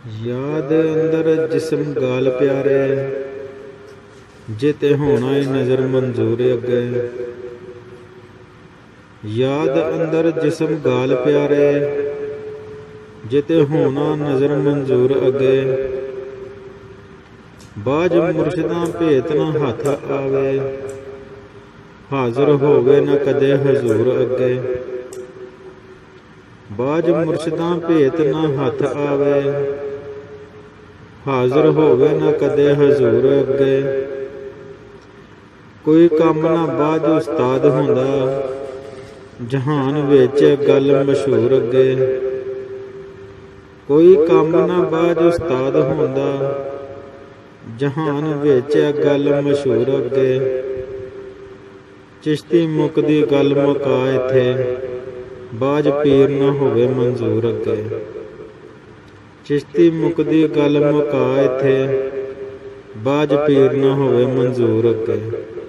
याद अंदर जिस्म गाल प्यारे, जिते होना ही नज़र मंजूर अगे। याद अंदर जिस्म गाल प्यारे, जिते होना नज़र मंजूर अगे। बाज मुर्शिदां भेत न हथ आवे, हाज़र होवे न कदे हजूर अगे। बाज मुर्शिदां भेत न हथ आवे, हाज़र होवे न कदे हजूर अगे। कोई काम ना बाज उस्ताद होंदा, जहान विच गल मशहूर अगे। कोई काम ना बाज उस्ताद होंदा, जहान विच गल मशहूर अगे। चिश्ती मुकदी गल मुका इत्थे, बाज पीर न होवे मंजूर अगे। चिश्ती मुकदी गल मुका इत्थे, बाज पीर न होवे मंजूर अगे।